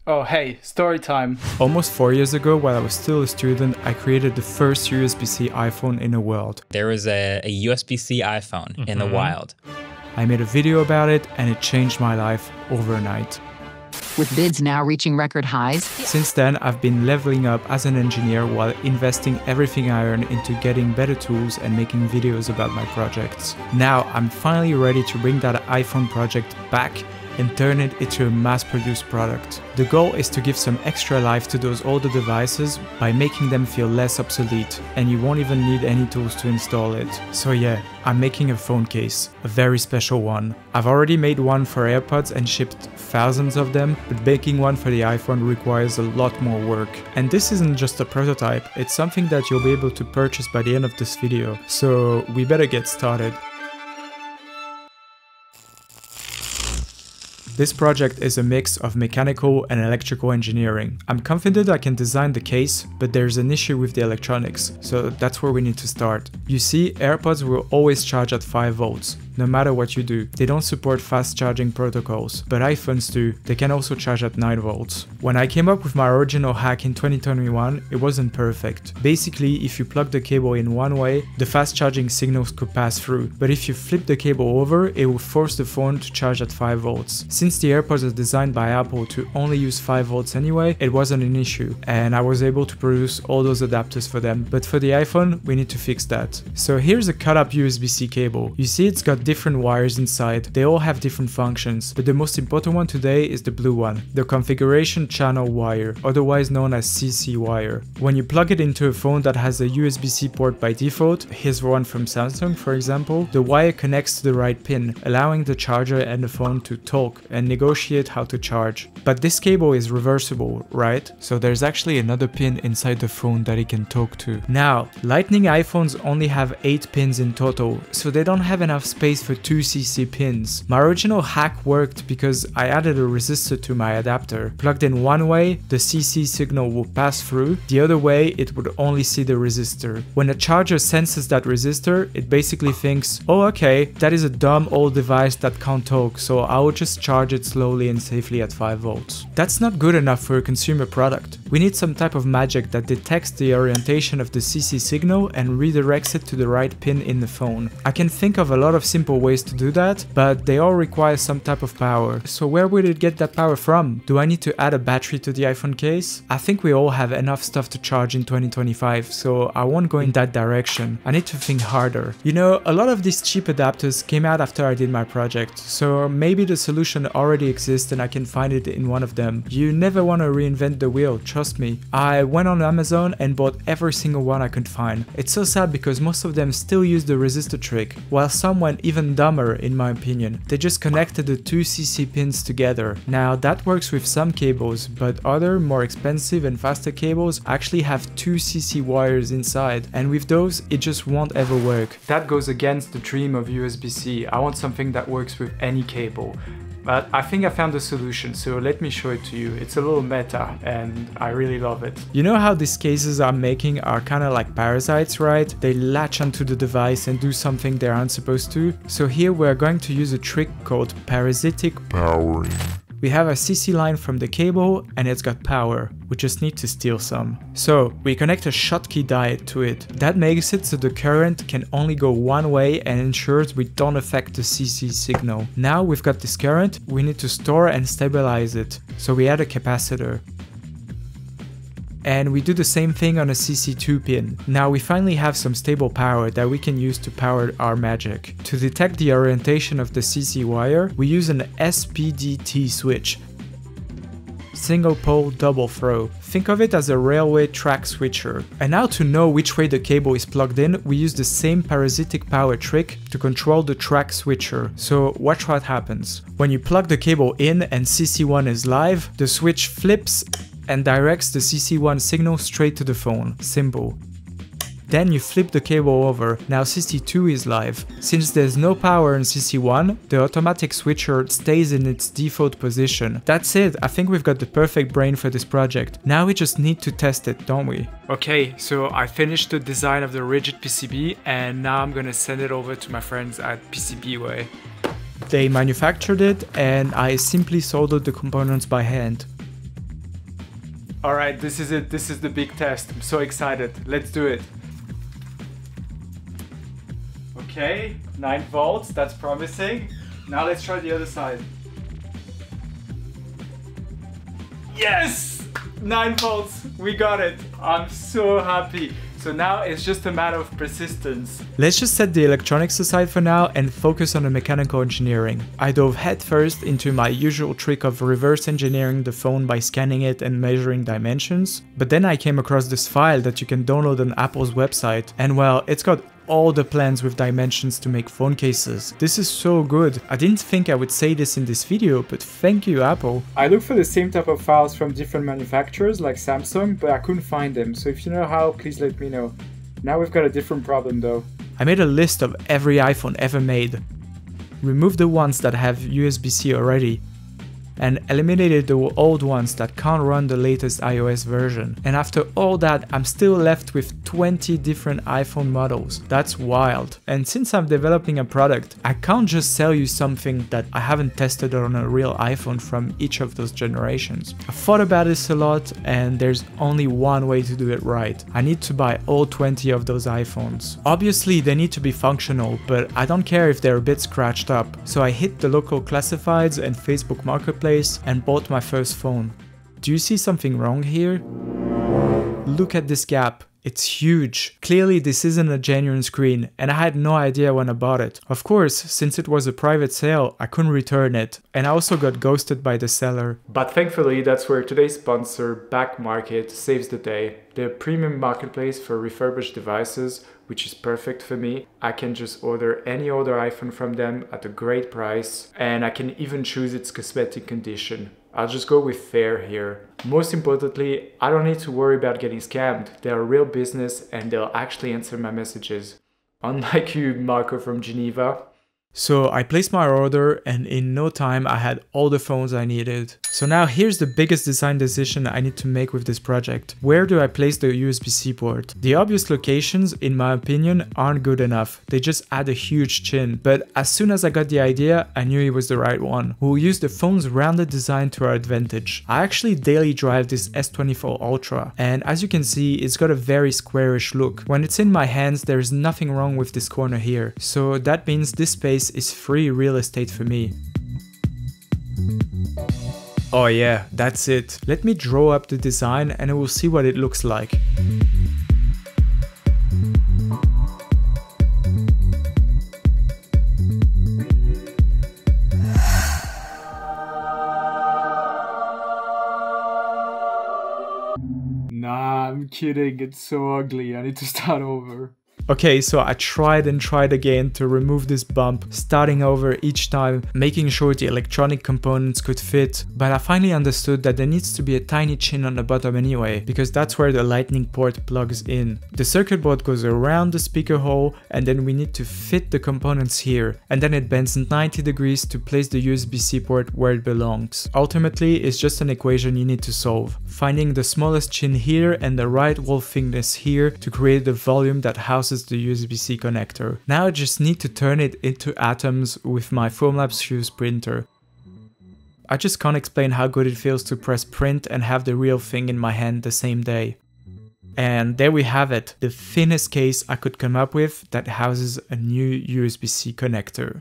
Oh hey, story time. Almost 4 years ago, while I was still a student, I created the first USB-C iPhone in the world. There was a USB-C iPhone in the wild. I made a video about it and it changed my life overnight. With bids now reaching record highs. Since then, I've been leveling up as an engineer while investing everything I earn into getting better tools and making videos about my projects. Now, I'm finally ready to bring that iPhone project back and turn it into a mass-produced product. The goal is to give some extra life to those older devices by making them feel less obsolete, and you won't even need any tools to install it. So yeah, I'm making a phone case, a very special one. I've already made one for AirPods and shipped thousands of them, but making one for the iPhone requires a lot more work. And this isn't just a prototype, it's something that you'll be able to purchase by the end of this video, so we better get started. This project is a mix of mechanical and electrical engineering. I'm confident I can design the case, but there's an issue with the electronics, so that's where we need to start. You see, AirPods will always charge at 5 volts. No matter what you do. They don't support fast charging protocols, but iPhones do. They can also charge at 9 volts. When I came up with my original hack in 2021, it wasn't perfect. Basically, if you plug the cable in one way, the fast charging signals could pass through, but if you flip the cable over, it will force the phone to charge at 5 volts. Since the AirPods are designed by Apple to only use 5 volts anyway, it wasn't an issue, and I was able to produce all those adapters for them. But for the iPhone, we need to fix that. So here's a cut up USB-C cable. You see, it's got different wires inside. They all have different functions, but the most important one today is the blue one, the configuration channel wire, otherwise known as CC wire. When you plug it into a phone that has a USB-C port by default, here's one from Samsung for example, the wire connects to the right pin, allowing the charger and the phone to talk and negotiate how to charge. But this cable is reversible, right? So there's actually another pin inside the phone that it can talk to. Now, Lightning iPhones only have 8 pins in total, so they don't have enough space for 2 CC pins. My original hack worked because I added a resistor to my adapter. Plugged in one way, the CC signal will pass through, the other way it would only see the resistor. When the charger senses that resistor, it basically thinks, oh okay, that is a dumb old device that can't talk, so I will just charge it slowly and safely at 5 volts. That's not good enough for a consumer product. We need some type of magic that detects the orientation of the CC signal and redirects it to the right pin in the phone. I can think of a lot of simple ways to do that, but they all require some type of power. So where would it get that power from? Do I need to add a battery to the iPhone case? I think we all have enough stuff to charge in 2025, so I won't go in that direction. I need to think harder. You know, a lot of these cheap adapters came out after I did my project, so maybe the solution already exists and I can find it in one of them. You never want to reinvent the wheel, trust me. I went on Amazon and bought every single one I could find. It's so sad because most of them still use the resistor trick, while some went even dumber in my opinion. They just connected the 2 CC pins together. Now that works with some cables, but other more expensive and faster cables actually have 2 CC wires inside, and with those it just won't ever work. That goes against the dream of USB-C. I want something that works with any cable. But I think I found a solution, so let me show it to you. It's a little meta and I really love it. You know how these cases I'm making are kind of like parasites, right? They latch onto the device and do something they aren't supposed to. So here we're going to use a trick called parasitic powering. We have a CC line from the cable and it's got power. We just need to steal some. So we connect a Schottky diode to it. That makes it so the current can only go one way and ensures we don't affect the CC signal. Now we've got this current, we need to store and stabilize it. So we add a capacitor. And we do the same thing on a CC2 pin. Now we finally have some stable power that we can use to power our magic. To detect the orientation of the CC wire, we use an SPDT switch. Single pole double throw. Think of it as a railway track switcher. And now to know which way the cable is plugged in, we use the same parasitic power trick to control the track switcher. So watch what happens. When you plug the cable in and CC1 is live, the switch flips and directs the CC1 signal straight to the phone. Simple. Then you flip the cable over. Now CC2 is live. Since there's no power in CC1, the automatic switcher stays in its default position. That's it. I think we've got the perfect brain for this project. Now we just need to test it, don't we? Okay, so I finished the design of the rigid PCB and now I'm gonna send it over to my friends at PCBWay. They manufactured it and I simply soldered the components by hand. All right, this is it. This is the big test. I'm so excited. Let's do it. Okay, 9 volts, that's promising. Now let's try the other side. Yes! 9 volts, we got it. I'm so happy. So now it's just a matter of persistence. Let's just set the electronics aside for now and focus on the mechanical engineering. I dove headfirst into my usual trick of reverse engineering the phone by scanning it and measuring dimensions. But then I came across this file that you can download on Apple's website, and well, it's got all the plans with dimensions to make phone cases. This is so good. I didn't think I would say this in this video, but thank you, Apple. I looked for the same type of files from different manufacturers like Samsung, but I couldn't find them. So if you know how, please let me know. Now we've got a different problem though. I made a list of every iPhone ever made. Removed the ones that have USB-C already, and eliminated the old ones that can't run the latest iOS version. And after all that, I'm still left with 20 different iPhone models. That's wild. And since I'm developing a product, I can't just sell you something that I haven't tested on a real iPhone from each of those generations. I thought about this a lot, and there's only one way to do it right. I need to buy all 20 of those iPhones. Obviously, they need to be functional, but I don't care if they're a bit scratched up. So I hit the local classifieds and Facebook Marketplace and bought my first phone. Do you see something wrong here? Look at this gap. It's huge. Clearly this isn't a genuine screen, and I had no idea when I bought it. Of course, since it was a private sale, I couldn't return it, and I also got ghosted by the seller. But thankfully, that's where today's sponsor, Back Market, saves the day. They're a premium marketplace for refurbished devices, which is perfect for me. I can just order any older iPhone from them at a great price, and I can even choose its cosmetic condition. I'll just go with fair here. Most importantly, I don't need to worry about getting scammed. They're a real business and they'll actually answer my messages. Unlike you, Marco from Geneva. So I placed my order, and in no time I had all the phones I needed. So now here's the biggest design decision I need to make with this project. Where do I place the USB-C port? The obvious locations, in my opinion, aren't good enough. They just add a huge chin. But as soon as I got the idea, I knew it was the right one. We'll use the phone's rounded design to our advantage. I actually daily drive this S24 Ultra, and as you can see, it's got a very squarish look. When it's in my hands, there's nothing wrong with this corner here. So that means this space is free real estate for me. Oh yeah, that's it. Let me draw up the design and we'll see what it looks like. Nah, I'm kidding, it's so ugly, I need to start over. Okay, so I tried and tried again to remove this bump, starting over each time, making sure the electronic components could fit, but I finally understood that there needs to be a tiny chin on the bottom anyway, because that's where the lightning port plugs in. The circuit board goes around the speaker hole, and then we need to fit the components here, and then it bends 90 degrees to place the USB-C port where it belongs. Ultimately, it's just an equation you need to solve, finding the smallest chin here and the right wall thickness here to create the volume that houses the USB-C connector. Now I just need to turn it into atoms with my Formlabs Fuse printer. I just can't explain how good it feels to press print and have the real thing in my hand the same day. And there we have it, the thinnest case I could come up with that houses a new USB-C connector.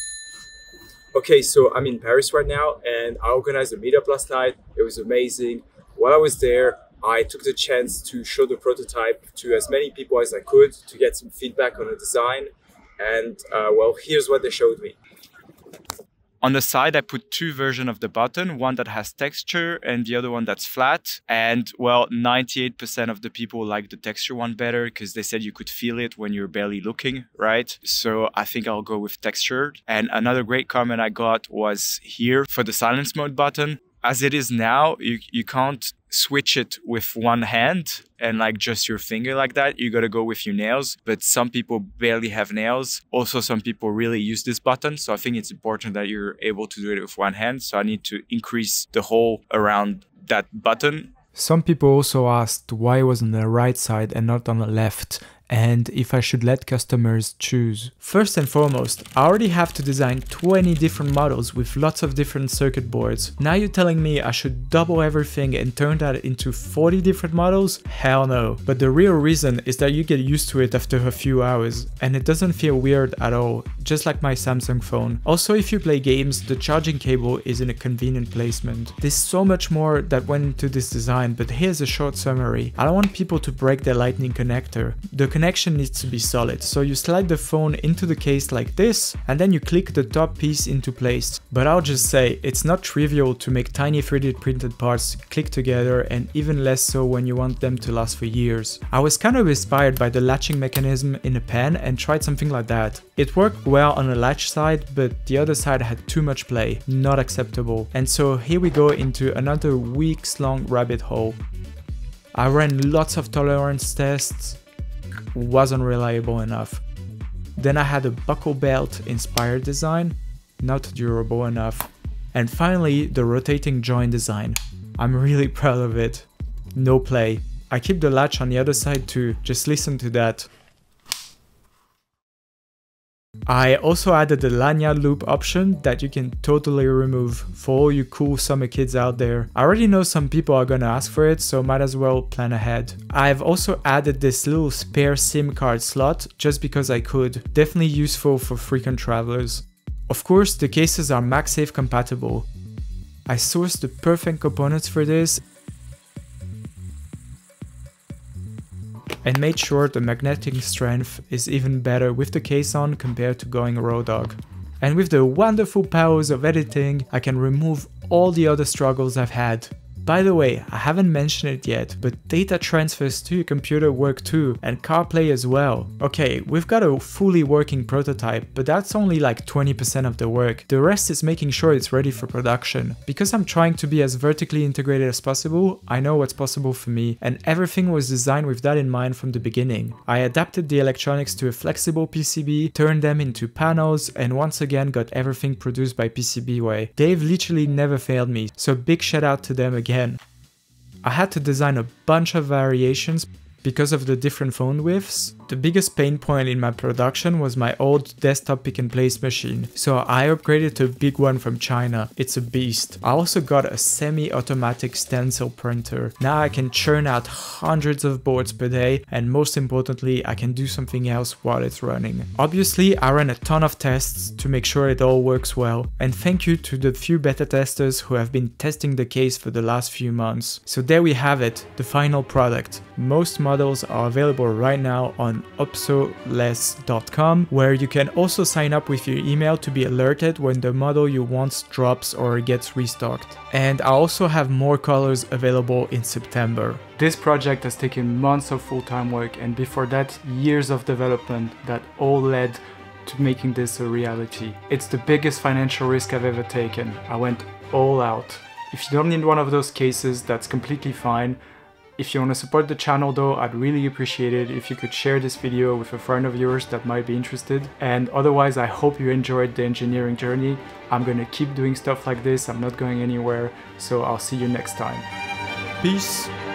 Okay, so I'm in Paris right now and I organized a meetup last night. It was amazing. While I was there, I took the chance to show the prototype to as many people as I could to get some feedback on the design. And well, here's what they showed me. On the side, I put two versions of the button, one that has texture and the other one that's flat. And well, 98% of the people like the texture one better because they said you could feel it when you're barely looking, right? So I think I'll go with textured. And another great comment I got was here for the silence mode button. As it is now, you can't switch it with one hand and like just your finger like that. You gotta go with your nails, but some people barely have nails. Also, some people really use this button. So I think it's important that you're able to do it with one hand. So I need to increase the hole around that button. Some people also asked why it was on the right side and not on the left. and if I should let customers choose. First and foremost, I already have to design 20 different models with lots of different circuit boards. Now you're telling me I should double everything and turn that into 40 different models? Hell no. But the real reason is that you get used to it after a few hours, and it doesn't feel weird at all, just like my Samsung phone. Also, if you play games, the charging cable is in a convenient placement. There's so much more that went into this design, but here's a short summary. I don't want people to break their lightning connector. The connection needs to be solid, so you slide the phone into the case like this, and then you click the top piece into place. But I'll just say, it's not trivial to make tiny 3D printed parts click together, and even less so when you want them to last for years. I was kind of inspired by the latching mechanism in a pen and tried something like that. It worked well on the latch side, but the other side had too much play, not acceptable. And so here we go into another weeks-long rabbit hole. I ran lots of tolerance tests, wasn't reliable enough. Then I had a buckle belt inspired design, not durable enough. And finally, the rotating joint design. I'm really proud of it. No play. I keep the latch on the other side too, just listen to that. I also added the lanyard loop option that you can totally remove for all you cool summer kids out there. I already know some people are gonna ask for it, so might as well plan ahead. I've also added this little spare SIM card slot just because I could. Definitely useful for frequent travelers. Of course, the cases are MagSafe compatible. I sourced the perfect components for this and made sure the magnetic strength is even better with the case on compared to going raw dog. And with the wonderful powers of editing, I can remove all the other struggles I've had. By the way, I haven't mentioned it yet, but data transfers to your computer work too, and CarPlay as well. Okay, we've got a fully working prototype, but that's only like 20% of the work. The rest is making sure it's ready for production. Because I'm trying to be as vertically integrated as possible, I know what's possible for me, and everything was designed with that in mind from the beginning. I adapted the electronics to a flexible PCB, turned them into panels, and once again got everything produced by PCBWay. They've literally never failed me, so big shout out to them again. I had to design a bunch of variations because of the different phone widths. The biggest pain point in my production was my old desktop pick and place machine, so I upgraded to a big one from China. It's a beast. I also got a semi-automatic stencil printer. Now I can churn out hundreds of boards per day, and most importantly, I can do something else while it's running. Obviously, I ran a ton of tests to make sure it all works well, and thank you to the few beta testers who have been testing the case for the last few months. So there we have it, the final product. Most models are available right now on obsolescence.com, where you can also sign up with your email to be alerted when the model you want drops or gets restocked. And I also have more colors available in September. This project has taken months of full-time work, and before that, years of development that all led to making this a reality. It's the biggest financial risk I've ever taken. I went all out. If you don't need one of those cases, that's completely fine. If you want to support the channel though, I'd really appreciate it if you could share this video with a friend of yours that might be interested. And otherwise, I hope you enjoyed the engineering journey. I'm gonna keep doing stuff like this, I'm not going anywhere, so I'll see you next time. Peace!